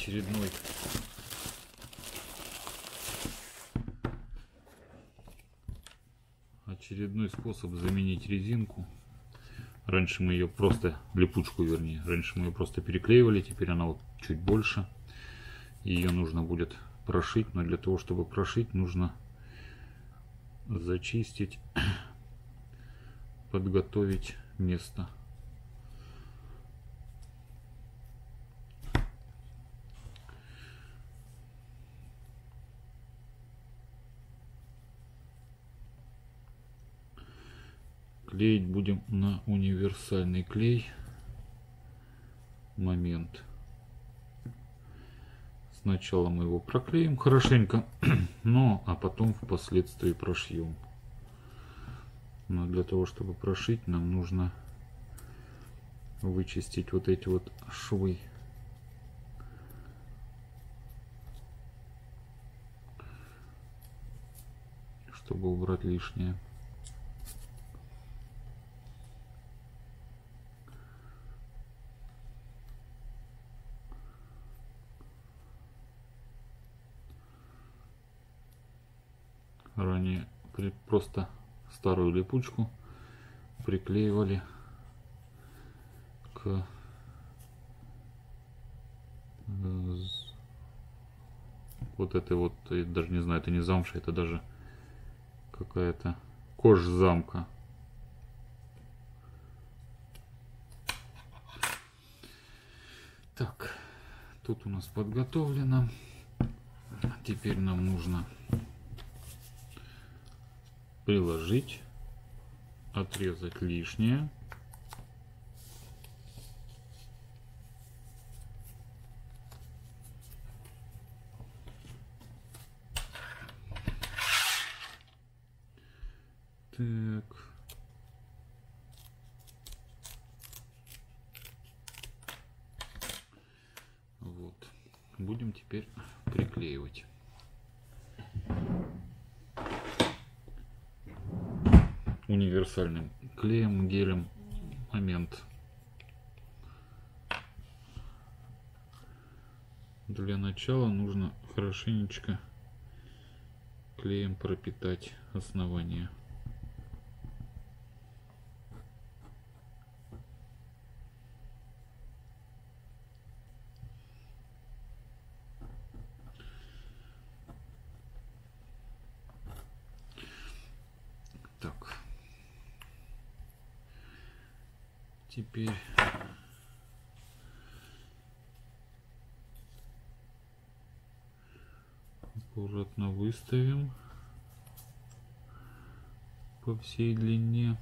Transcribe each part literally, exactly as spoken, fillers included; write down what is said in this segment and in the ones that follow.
очередной очередной способ заменить резинку. Раньше мы ее просто, липучку вернее, раньше мы ее просто переклеивали, теперь она вот чуть больше. Ее нужно будет прошить, но для того, чтобы прошить, нужно зачистить, подготовить место. Клеить будем на универсальный клей Момент. Сначала мы его проклеим хорошенько, но а потом впоследствии прошьем. Но для того, чтобы прошить, нам нужно вычистить вот эти вот швы. Чтобы убрать лишнее. Ранее просто старую липучку приклеивали к вот этой вот, я даже не знаю, это не замша, это даже какая-то кожзамка. Так, тут у нас подготовлено. Теперь нам нужно приложить, отрезать лишнее. Так. Вот. Будем теперь приклеивать. Универсальным клеем, гелем Момент. Для начала нужно хорошенечко клеем пропитать основание. Так. Теперь аккуратно выставим по всей длине.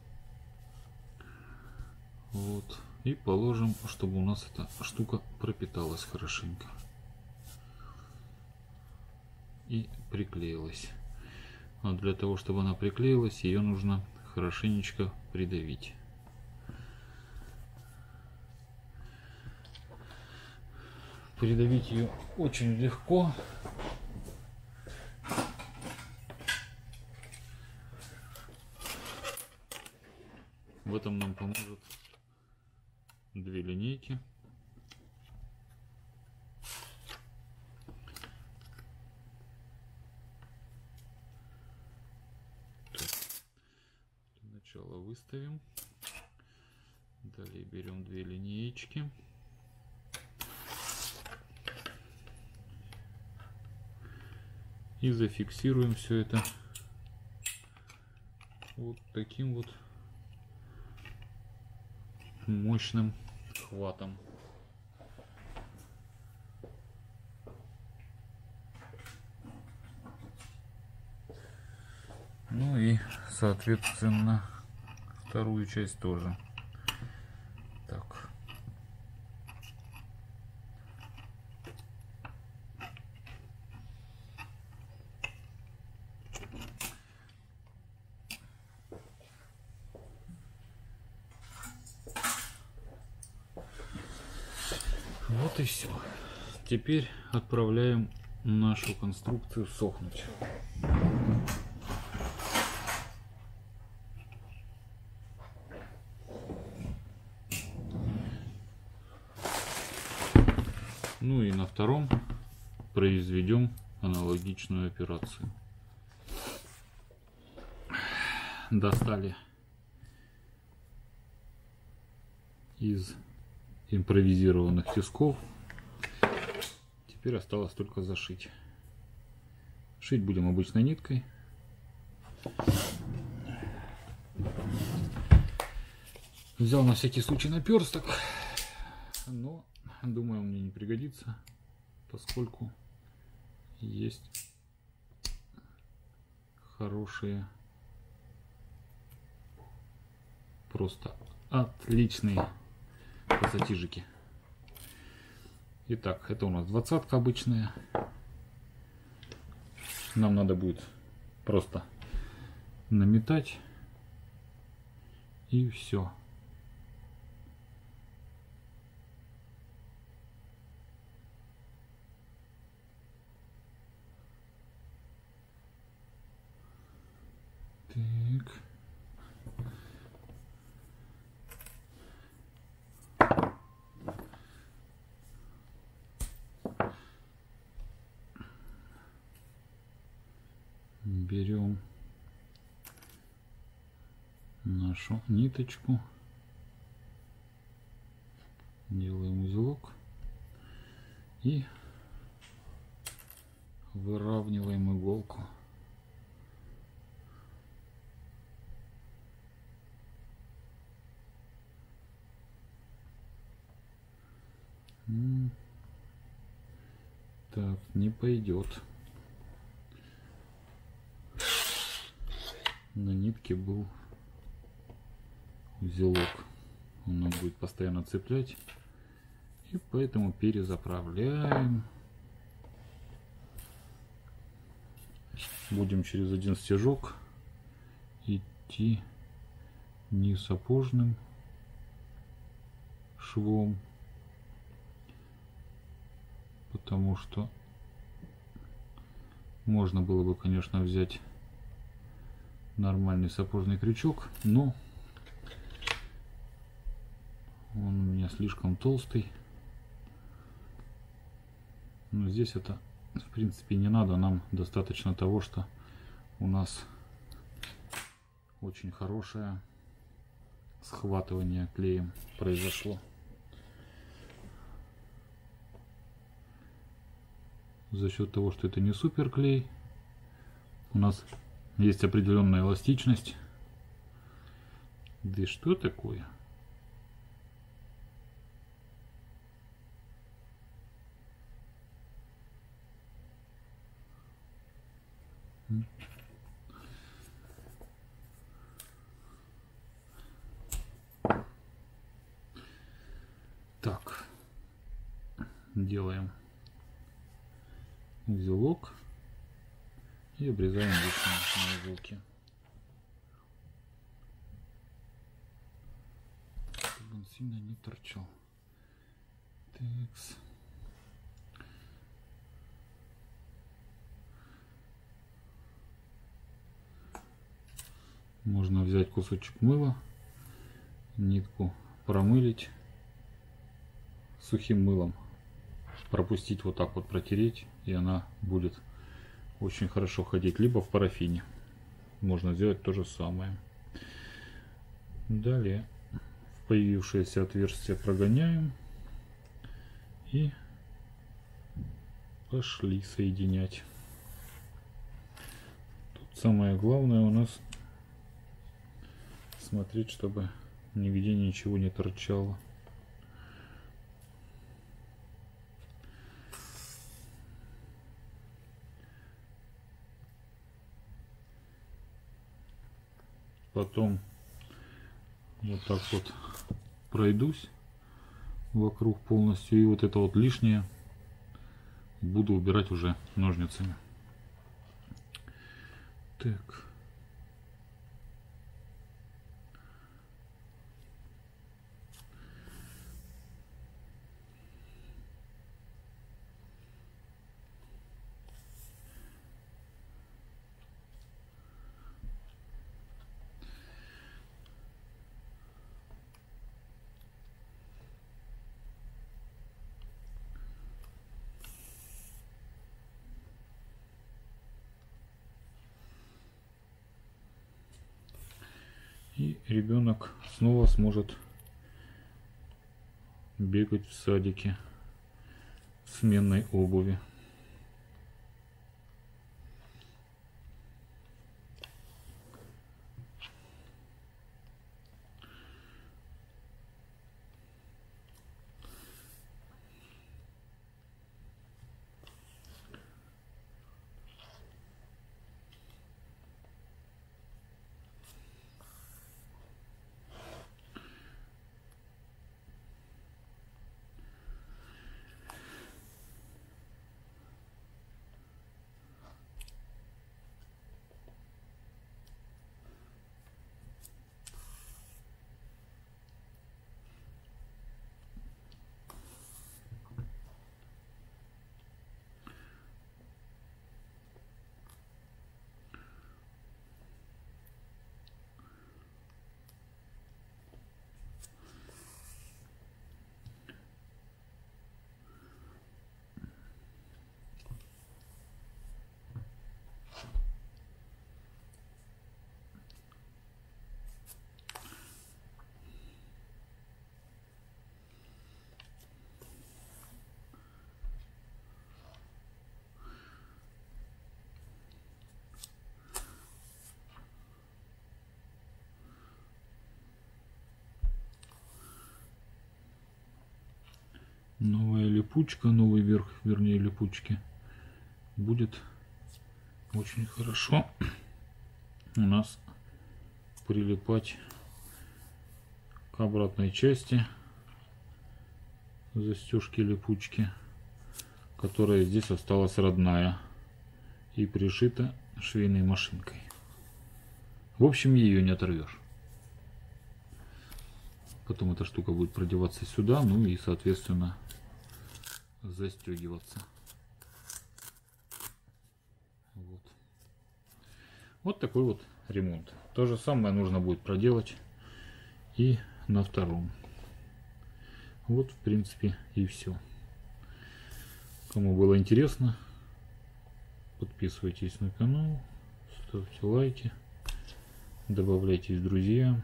Вот. И положим, чтобы у нас эта штука пропиталась хорошенько. И приклеилась. А для того, чтобы она приклеилась, ее нужно хорошенечко придавить. Придавить ее очень легко. В этом нам поможет две линейки. Для начала выставим. Далее берем две линеечки. И зафиксируем все это вот таким вот мощным хватом. Ну и соответственно вторую часть тоже. Так. Вот и все. Теперь отправляем нашу конструкцию сохнуть. Ну и на втором произведем аналогичную операцию. Достали из импровизированных тисков. Теперь осталось только зашить. Шить будем обычной ниткой. Взял на всякий случай наперсток, но думаю, он мне не пригодится, поскольку есть хорошие, просто отличные пассатижики. Итак, это у нас двадцатка обычная. Нам надо будет просто наметать и все. Так. Берем нашу ниточку, делаем узелок и выравниваем иголку. Так, не пойдет. На нитке был узелок. Он нам будет постоянно цеплять. И поэтому перезаправляем. Будем через один стежок идти не сапожным швом, потому что можно было бы, конечно, взять нормальный сапожный крючок, но он у меня слишком толстый. Но здесь это, в принципе, не надо. Нам достаточно того, что у нас очень хорошее схватывание клеем произошло. За счет того, что это не супер клей, у нас есть определенная эластичность. Да что такое? Так, делаем узелок и обрезаем лишние узелки, чтобы он сильно не торчал. Такс. Можно взять кусочек мыла, нитку промылить сухим мылом, пропустить вот так вот, протереть, и она будет очень хорошо ходить. Либо в парафине можно сделать то же самое. Далее в появившееся отверстие прогоняем и пошли соединять. Тут самое главное у нас смотреть, чтобы нигде ничего не торчало. Потом вот так вот пройдусь вокруг полностью, и вот это вот лишнее буду убирать уже ножницами. Так. И ребенок снова сможет бегать в садике в сменной обуви. Новая липучка, новый верх, вернее липучки, будет очень хорошо у нас прилипать к обратной части застежки липучки, которая здесь осталась родная и пришита швейной машинкой. В общем, ее не оторвешь. Потом эта штука будет продеваться сюда, ну и соответственно застегиваться. Вот. Вот такой вот ремонт. То же самое нужно будет проделать и на втором. Вот в принципе и все. Кому было интересно, подписывайтесь на канал, ставьте лайки, добавляйтесь в друзья.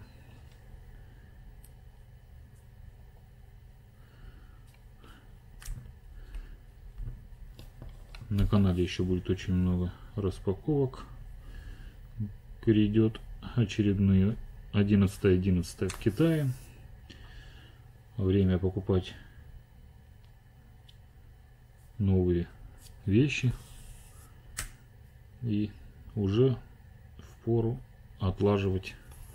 На канале еще будет очень много распаковок. Перейдет очередные одиннадцатое одиннадцатое в Китае. Время покупать новые вещи. И уже впору отлаживать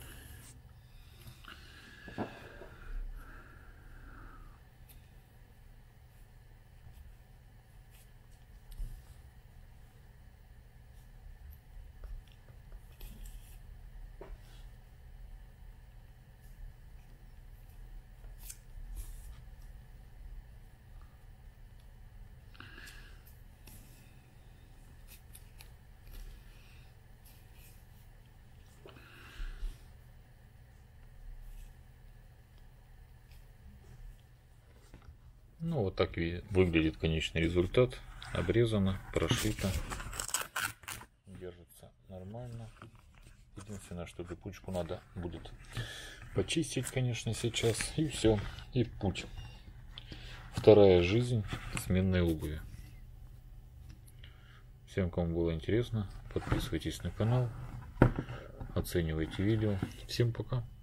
Ну вот так и выглядит конечный результат. Обрезано, прошито. Держится нормально. Единственное, что липучку надо будет почистить, конечно, сейчас. И все. И путь. Вторая жизнь сменной обуви. Всем, кому было интересно, подписывайтесь на канал. Оценивайте видео. Всем пока.